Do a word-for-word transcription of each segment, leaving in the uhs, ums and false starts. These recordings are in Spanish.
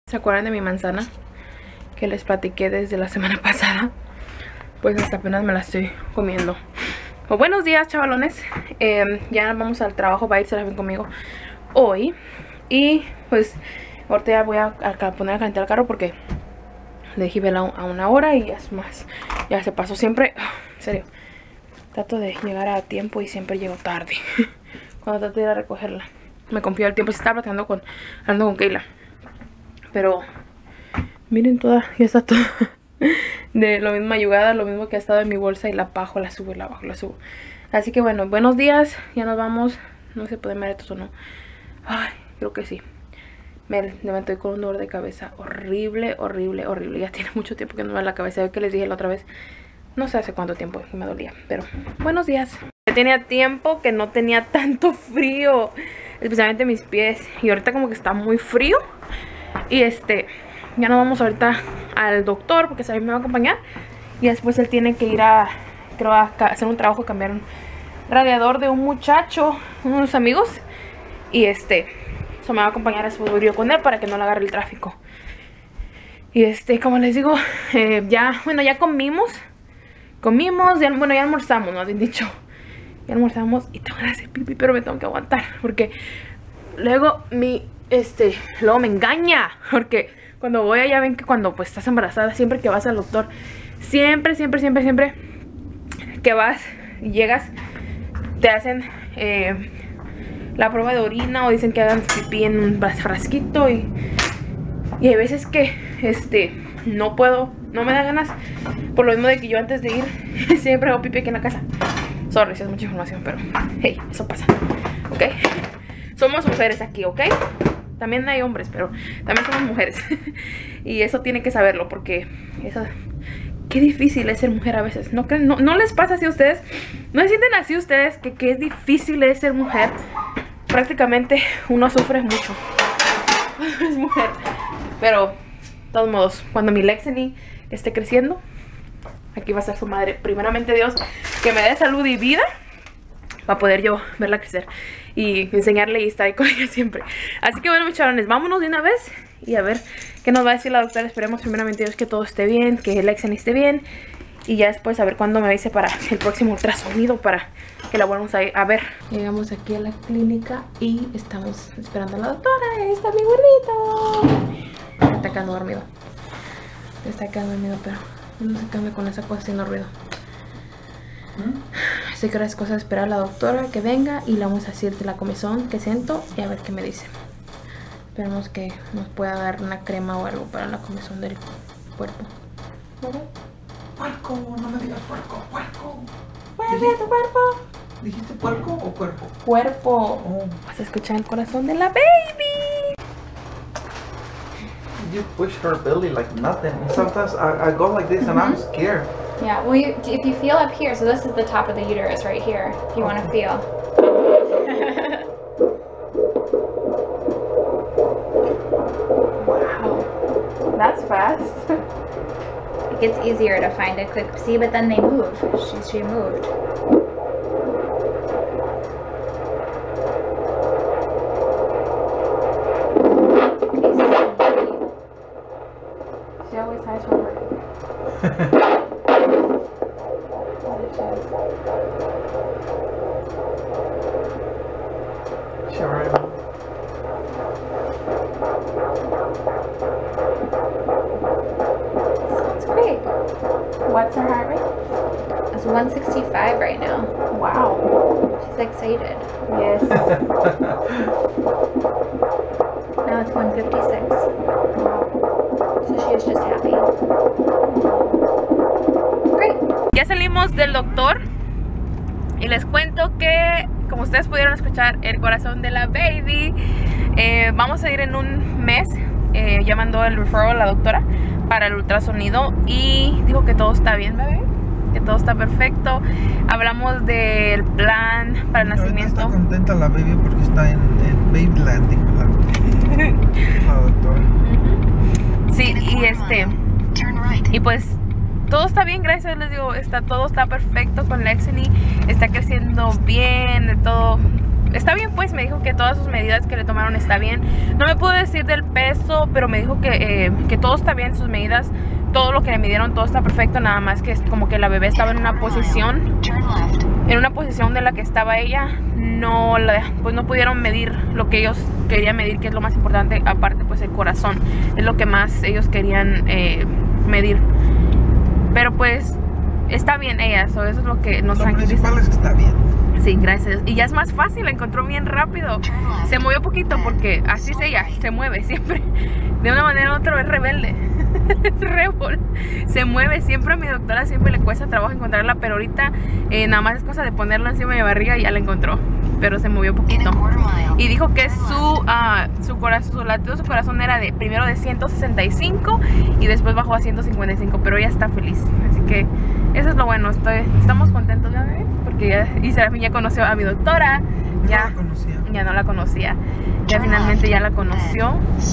¿Se acuerdan de mi manzana que les platiqué desde la semana pasada? Pues hasta apenas me la estoy comiendo. Oh, buenos días, chavalones. eh, Ya vamos al trabajo, va a irse la bien conmigo hoy. Y pues ahorita ya voy a, a poner a calentar el carro porque le dije vela a una hora y es más. Ya se pasó siempre. En serio, trato de llegar a tiempo y siempre llego tarde cuando trato de ir a recogerla. Me confío el tiempo. Se estaba platicando con, hablando con Keila. Pero miren, toda, ya está todo de lo mismo ayugada, lo mismo que ha estado en mi bolsa. Y la bajo, la subo y la bajo, la subo. Así que bueno, buenos días, ya nos vamos. No sé si pueden ver esto o no. Ay, creo que sí. Me levanté con un dolor de cabeza horrible, horrible, horrible. Ya tiene mucho tiempo que no me duele la cabeza. Ve que les dije la otra vez, no sé hace cuánto tiempo que me dolía. Pero buenos días. Ya tenía tiempo que no tenía tanto frío, especialmente mis pies. Y ahorita como que está muy frío. Y este, ya nos vamos ahorita al doctor porque Sabi me va a acompañar. Y después él tiene que ir a, creo, a hacer un trabajo, cambiar un radiador de un muchacho, unos amigos. Y este, eso me va a acompañar a su yo con él para que no le agarre el tráfico. Y este, como les digo, eh, ya, bueno, ya comimos. Comimos, ya, bueno, ya almorzamos, ¿no? Habían dicho. Ya almorzamos y tengo que hacer pipí, pero me tengo que aguantar. Porque luego mi... Este, luego me engaña, porque cuando voy allá ven que cuando pues estás embarazada, siempre que vas al doctor, siempre, siempre, siempre, siempre que vas y llegas, te hacen eh, la prueba de orina o dicen que hagan pipí en un frasquito y, y hay veces que este, no puedo, no me da ganas, por lo mismo de que yo antes de ir siempre hago pipí aquí en la casa. Sorry si es mucha información, pero hey, eso pasa, ¿ok? Somos mujeres aquí, ¿ok? También hay hombres, pero también somos mujeres. Y eso tienen que saberlo porque eso, qué difícil es ser mujer a veces. ¿No creen? No, no les pasa así a ustedes. ¿No se sienten así ustedes que, que es difícil es ser mujer? Prácticamente uno sufre mucho. Es mujer. Pero, de todos modos, cuando mi Lexeni esté creciendo, aquí va a ser su madre. Primeramente Dios, que me dé salud y vida para poder yo verla crecer y enseñarle y estar ahí con ella siempre. Así que bueno, mis chavalones, vámonos de una vez y a ver qué nos va a decir la doctora. Esperemos primeramente Dios que todo esté bien, que el Lexeni esté bien. Y ya después a ver cuándo me dice para el próximo ultrasonido para que la volvamos a, a ver. Llegamos aquí a la clínica y estamos esperando a la doctora. Ahí está mi gordito. Está quedando dormido. Está quedando dormido, pero no se cambia con esa cosa haciendo ruido. Así que ahora es cosa de esperar a la doctora que venga y le vamos a decir de la comezón que siento y a ver qué me dice. Esperemos que nos pueda dar una crema o algo para la comezón del cuerpo. ¿Verdad? Puerco, no me digas puerco, puerco. Mueve tu cuerpo. ¿Dijiste puerco o cuerpo? Cuerpo. Oh. Vas a escuchar el corazón de la baby. You push her belly like nothing. Sometimes I, I go like this and mm-hmm. I'm scared. Yeah, well, you, if you feel up here, so this is the top of the uterus right here, if you want to feel. Wow, that's fast. It gets easier to find a quick, see, but then they move. She, she moved. She always hides from her. Sure. Sounds great. What's her heart rate? It's one sixty-five right now. Wow. She's excited. Yes. Now it's one fifty-six. So she is just happy. Great. Ya salimos del doctor y les cuento que, como ustedes pudieron escuchar, el corazón de la baby, eh, vamos a ir en un mes. Eh, ya mandó el referral a la doctora para el ultrasonido y dijo que todo está bien, bebé, que todo está perfecto. Hablamos del plan para el nacimiento. Está contenta la baby porque está en, en baby landing, ¿verdad? La doctora. Sí, y este, y pues todo está bien, gracias, les digo, está, todo está perfecto con Lexeni, está creciendo bien, todo está está bien, pues me dijo que todas sus medidas que le tomaron está bien. No me pudo decir del peso, pero me dijo que, eh, que todo está bien, sus medidas, todo lo que le midieron, todo está perfecto. Nada más que es como que la bebé estaba en una posición, en una posición de la que estaba ella, no la, pues no pudieron medir lo que ellos querían medir, que es lo más importante, aparte pues el corazón, es lo que más ellos querían eh, medir. Pero pues está bien ella, eso, eso es lo que nos tranquiliza. Lo principal es que está bien. Sí, gracias. Y ya es más fácil, la encontró bien rápido. Se movió poquito porque así es ella, se mueve siempre. De una manera u otra es rebelde. Es rebel. Se mueve siempre. A mi doctora siempre le cuesta trabajo encontrarla, pero ahorita eh, nada más es cosa de ponerla encima de mi barriga y ya la encontró. Pero se movió poquito. Y dijo que su, uh, su corazón, su latido, su corazón era de primero de ciento sesenta y cinco y después bajó a ciento cincuenta y cinco, pero ella está feliz. Así que eso es lo bueno. Estoy, estamos contentos, ¿ya ven? Porque ya, y Serafín ya conoció a mi doctora. Ya, no la conocía. Ya no la conocía. Ya finalmente ya la conoció.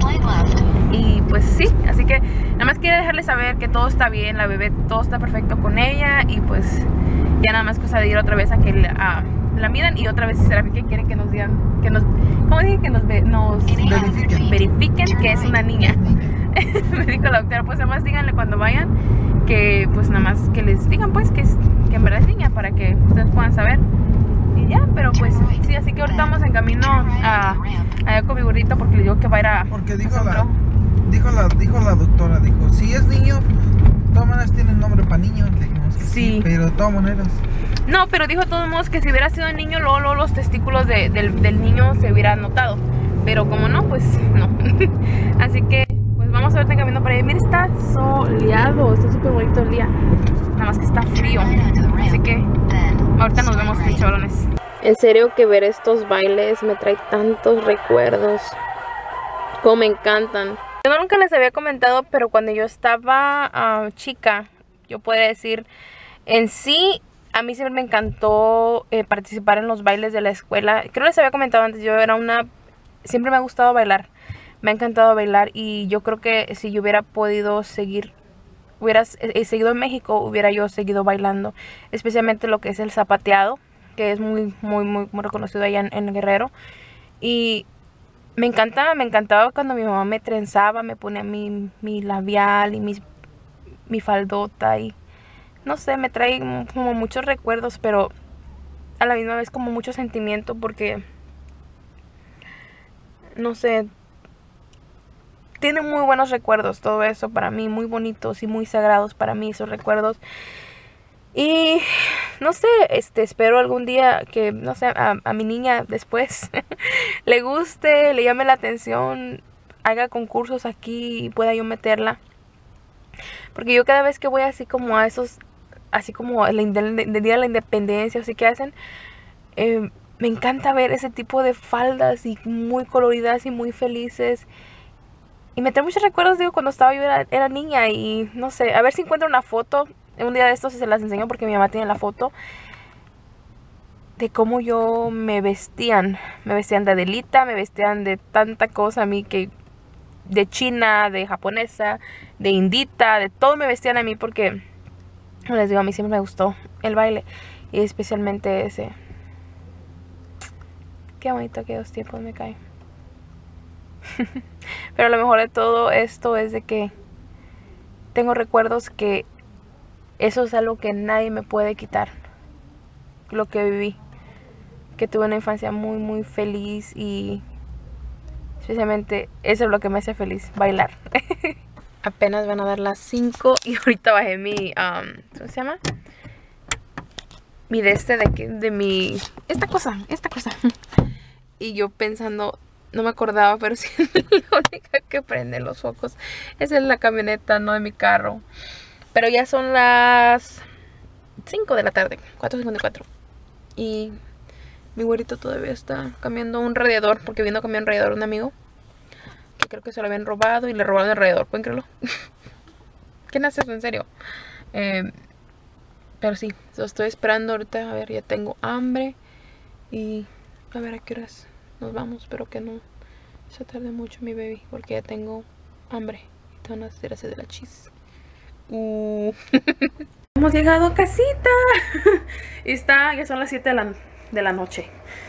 Y pues sí, así que nada más quiero dejarles saber que todo está bien, la bebé, todo está perfecto con ella. Y pues ya nada más cosa de ir otra vez a que la, uh, la midan. Y otra vez si Serafín que quiere que nos digan, que nos, ¿cómo dije? Que nos, nos verifiquen, verifiquen que es una niña. Me dijo la doctora, pues nada más díganle cuando vayan que pues nada más que les digan pues que, es, que en verdad es niña, para que ustedes puedan saber. Y ya, pero pues sí, así que ahorita vamos en camino a allá con mi burrito porque le digo que va a ir a... Porque dijo la, dijo la dijo la doctora, dijo, si es niño, de todas maneras tiene nombre para niño. Le dijimos que sí. Sí, pero de todas maneras. No, pero dijo de todos modos que si hubiera sido niño, luego, luego los testículos de, del, del niño se hubieran notado. Pero como no, pues no. Así que pues vamos a verte camino para ahí. Mira, está soleado, está súper bonito el día. Nada más que está frío. Así que ahorita nos vemos, chavalones. En serio que ver estos bailes me trae tantos recuerdos. Como me encantan. Yo nunca les había comentado, pero cuando yo estaba uh, chica, yo podría decir, en sí, a mí siempre me encantó eh, participar en los bailes de la escuela. Creo que les había comentado antes, yo era una... Siempre me ha gustado bailar. Me ha encantado bailar y yo creo que si yo hubiera podido seguir, hubiera eh, seguido en México, hubiera yo seguido bailando. Especialmente lo que es el zapateado, que es muy, muy, muy, muy reconocido allá en, en Guerrero. Y me encantaba, me encantaba cuando mi mamá me trenzaba, me ponía mi, mi labial y mis, mi faldota y no sé, me trae como muchos recuerdos, pero a la misma vez como mucho sentimiento porque, no sé, tiene muy buenos recuerdos todo eso para mí, muy bonitos y muy sagrados para mí esos recuerdos. Y no sé, este, espero algún día que, no sé, a, a mi niña después le guste, le llame la atención, haga concursos aquí y pueda yo meterla. Porque yo cada vez que voy así como a esos, así como el, el, el Día de la Independencia, así que hacen, eh, me encanta ver ese tipo de faldas y muy coloridas y muy felices. Y me trae muchos recuerdos, digo, cuando estaba yo era, era niña y no sé, a ver si encuentro una foto. Un día de estos se las enseño porque mi mamá tiene la foto de cómo yo me vestían. Me vestían de Adelita, me vestían de tanta cosa a mí que... De china, de japonesa, de indita, de todo me vestían a mí porque... Les digo, a mí siempre me gustó el baile. Y especialmente ese. Qué bonito aquellos tiempos me caen. Pero lo mejor de todo esto es de que... Tengo recuerdos que... Eso es algo que nadie me puede quitar. Lo que viví. Que tuve una infancia muy, muy feliz. Y especialmente eso es lo que me hace feliz. Bailar. Apenas van a dar las cinco. Y ahorita bajé mi... Um, ¿Cómo se llama? Mi de este de, que, de mi... Esta cosa. Esta cosa. Y yo pensando... No me acordaba, pero sí es la única que prende los focos. Esa es la camioneta, no de mi carro. Pero ya son las cinco de la tarde, cuatro cincuenta y cuatro. Y mi güerito todavía está cambiando un radiador, porque vino a cambiar un radiador un amigo. Que creo que se lo habían robado y le robaron el radiador, ¿pueden creerlo? ¿Quién hace eso? En serio. Eh, pero sí, lo estoy esperando ahorita. A ver, ya tengo hambre. Y a ver a qué horas nos vamos. Espero que no se tarde mucho mi baby, porque ya tengo hambre. Y tengo unas tiras de la cheese. Uh. Hemos llegado a casita. Y está, ya son las siete de la, de la noche.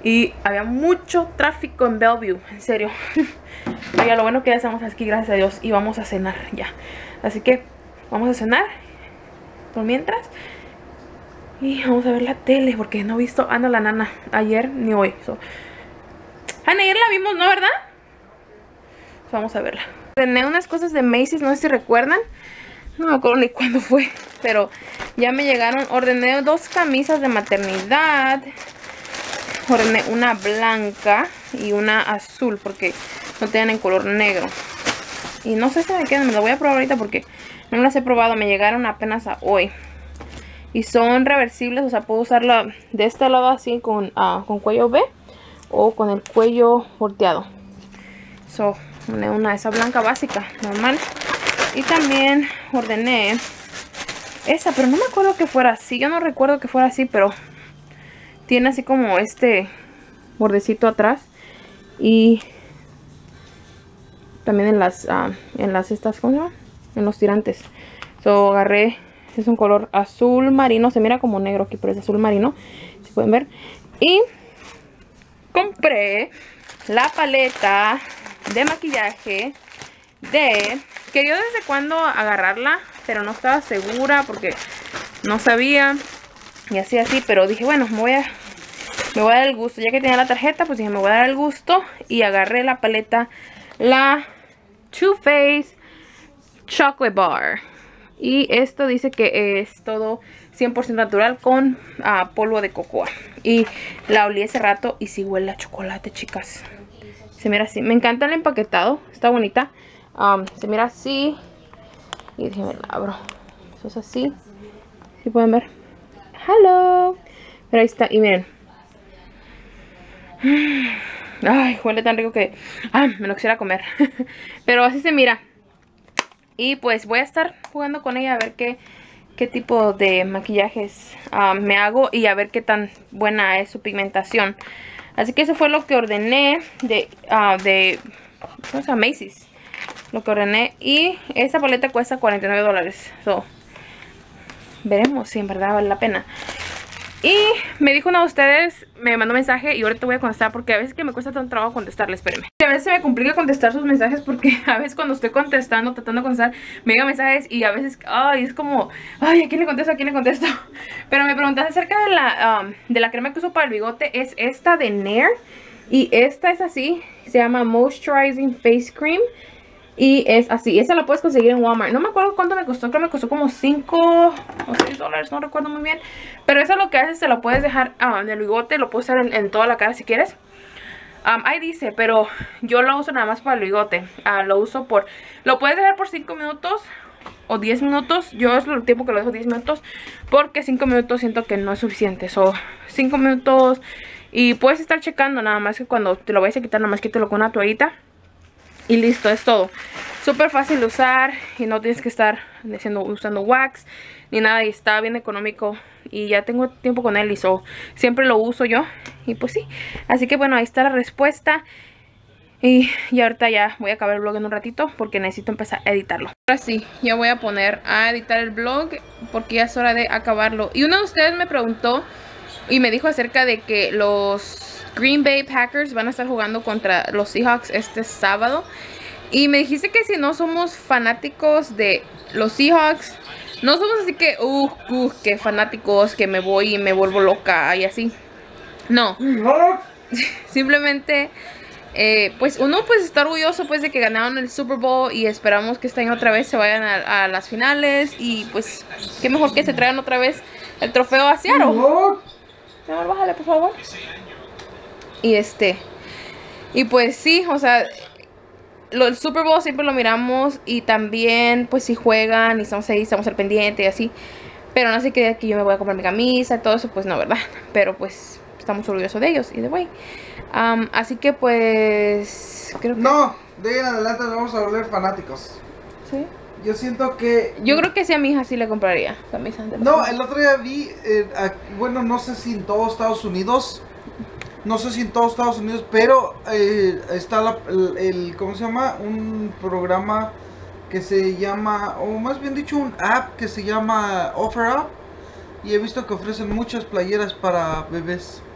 Y había mucho tráfico en Bellevue, en serio. Oiga, lo bueno que ya estamos aquí, gracias a Dios. Y vamos a cenar ya. Así que vamos a cenar por mientras. Y vamos a ver la tele, porque no he visto a Ana la nana ayer ni hoy. So. Ana, ayer la vimos, ¿no? ¿Verdad? So, vamos a verla. Ordené unas cosas de Macy's, no sé si recuerdan. No me acuerdo ni cuándo fue, pero ya me llegaron. Ordené dos camisas de maternidad. Ordené una blanca y una azul porque no tenían en color negro. Y no sé si me quedan, me las voy a probar ahorita porque no las he probado. Me llegaron apenas a hoy. Y son reversibles, o sea, puedo usarla de este lado así con, uh, con cuello V o con el cuello volteado. So, ordené una esa blanca básica, normal. Y también ordené esa, pero no me acuerdo que fuera así. Yo no recuerdo que fuera así, pero tiene así como este bordecito atrás. Y también en las, uh, en las estas, ¿cómo se llama? En los tirantes. So, agarré, es un color azul marino. Se mira como negro aquí, pero es azul marino, si pueden ver. Y compré la paleta de maquillaje de... Quería desde cuándo agarrarla, pero no estaba segura porque no sabía. Y así, así, pero dije, bueno, me voy a, me voy a dar el gusto. Ya que tenía la tarjeta, pues dije, me voy a dar el gusto. Y agarré la paleta, la Too Faced Chocolate Bar. Y esto dice que es todo cien por ciento natural con uh, polvo de cocoa. Y la olí ese rato y sí huele a chocolate, chicas. Se mira así. Me encanta el empaquetado, está bonita. Um, se mira así. Y déjenme la abro. Eso es así. Si pueden ver. Hello. Pero ahí está. Y miren. Ay, huele tan rico que ah, me lo quisiera comer. Pero así se mira. Y pues voy a estar jugando con ella a ver qué, qué tipo de maquillajes um, me hago. Y a ver qué tan buena es su pigmentación. Así que eso fue lo que ordené de, uh, de ¿cómo se llama? Macy's. Lo que ordené. Y esta paleta cuesta cuarenta y nueve dólares. So, veremos si en verdad vale la pena. Y me dijo uno de ustedes, me mandó un mensaje y ahorita voy a contestar porque a veces que me cuesta tanto trabajo contestarle, espérenme. A veces se me complica contestar sus mensajes porque a veces cuando estoy contestando, tratando de contestar, me llegan mensajes y a veces, ay, es como, ay, ¿a quién le contesto? ¿A quién le contesto? Pero me preguntaste acerca de la, um, de la crema que uso para el bigote, es esta de Nair. Y esta es así, se llama Moisturizing Face Cream. Y es así, esa la puedes conseguir en Walmart. No me acuerdo cuánto me costó, creo que me costó como cinco o seis dólares, no recuerdo muy bien. Pero eso lo que haces, te lo puedes dejar uh, en el bigote, lo puedes usar en, en toda la cara si quieres. Um, ahí dice, pero yo lo uso nada más para el bigote. Uh, lo uso por, lo puedes dejar por cinco minutos o diez minutos. Yo es el tiempo que lo dejo, diez minutos. Porque cinco minutos siento que no es suficiente. So, cinco minutos y puedes estar checando nada más que cuando te lo vayas a quitar, nada más quítelo con una toallita. Y listo, es todo. Súper fácil de usar y no tienes que estar haciendo, usando wax ni nada. Y está bien económico y ya tengo tiempo con él y so, siempre lo uso yo. Y pues sí, así que bueno, ahí está la respuesta. Y, y ahorita ya voy a acabar el vlog en un ratito porque necesito empezar a editarlo. Ahora sí, ya voy a poner a editar el vlog porque ya es hora de acabarlo. Y uno de ustedes me preguntó y me dijo acerca de que los Green Bay Packers van a estar jugando contra los Seahawks este sábado. Y me dijiste que si no somos fanáticos de los Seahawks, no somos así que, uh, uh, que fanáticos, que me voy y me vuelvo loca y así. No. Simplemente, eh, pues uno pues está orgulloso pues de que ganaron el Super Bowl y esperamos que este año otra vez se vayan a, a las finales. Y pues, qué mejor que se traigan otra vez el trofeo a Seattle. Mi amor, bájale por favor. Y este, y pues sí, o sea, lo, el Super Bowl siempre lo miramos. Y también, pues si juegan y estamos ahí, estamos al pendiente y así. Pero no sé qué que yo me voy a comprar mi camisa y todo eso, pues no, ¿verdad? Pero pues estamos orgullosos de ellos y de güey. Um, así que pues, creo que... No, de ahí en adelante nos vamos a volver fanáticos. ¿Sí? Yo siento que... Yo creo que sí, a mi hija sí le compraría camisa. No, el otro día vi, eh, aquí, bueno, no sé si en todo Estados Unidos... No sé si en todos Estados Unidos, pero eh, está la, el, el, ¿cómo se llama? Un programa que se llama, o más bien dicho un app que se llama OfferUp. Y he visto que ofrecen muchas playeras para bebés.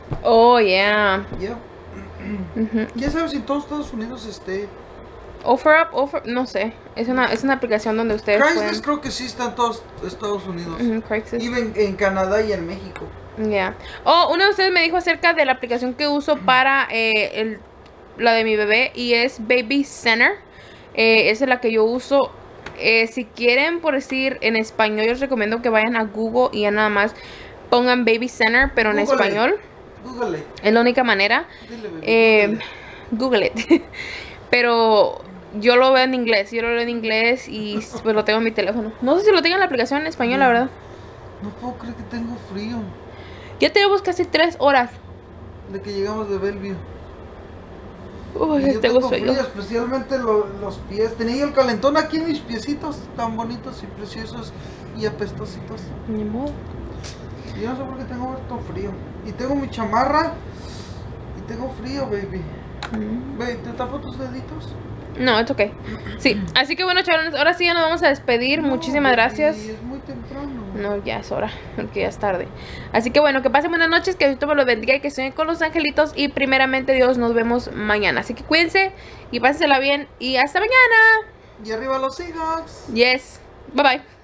Oh, yeah. Ya. Ujú. Ya sabes, si en todos Estados Unidos esté. OfferUp, Offer, no sé. Es una, es una aplicación donde ustedes Craigslist pueden... creo que sí está en todos Estados Unidos. Ujú, Craigslist. Y en, en Canadá y en México. Ya. Oh, uno de ustedes me dijo acerca de la aplicación que uso para eh, el, la de mi bebé y es Baby Center. Eh, esa es la que yo uso. Eh, si quieren, por decir en español, yo les recomiendo que vayan a Google y ya nada más pongan Baby Center, pero en Google. español. Google. Es la única manera. Dile, baby, Eh, Google. Google it. Pero yo lo veo en inglés. Yo lo veo en inglés y pues lo tengo en mi teléfono. No sé si lo tengo en la aplicación en español, la verdad. No puedo creer que tengo frío. Ya tenemos casi tres horas. De que llegamos de Bellevue. Uy, Y yo tengo tengo sueño. frío, especialmente lo- los pies. Tenía yo el calentón aquí en mis piecitos, tan bonitos y preciosos y apestositos. Ni modo. Y yo no sé por qué tengo harto frío. Y tengo mi chamarra y tengo frío, baby. Mm. Baby, ¿te tapo tus deditos? No, es ok. Sí, así que bueno, chavales, ahora sí ya nos vamos a despedir. No, Muchísimas baby, gracias. Es muy temprano. No, ya es hora, porque ya es tarde. Así que bueno, que pasen buenas noches, que Dios me los bendiga y que estén con los angelitos. Y primeramente Dios, nos vemos mañana. Así que cuídense y pásensela bien y hasta mañana. Y arriba los Seahawks. Yes, bye bye.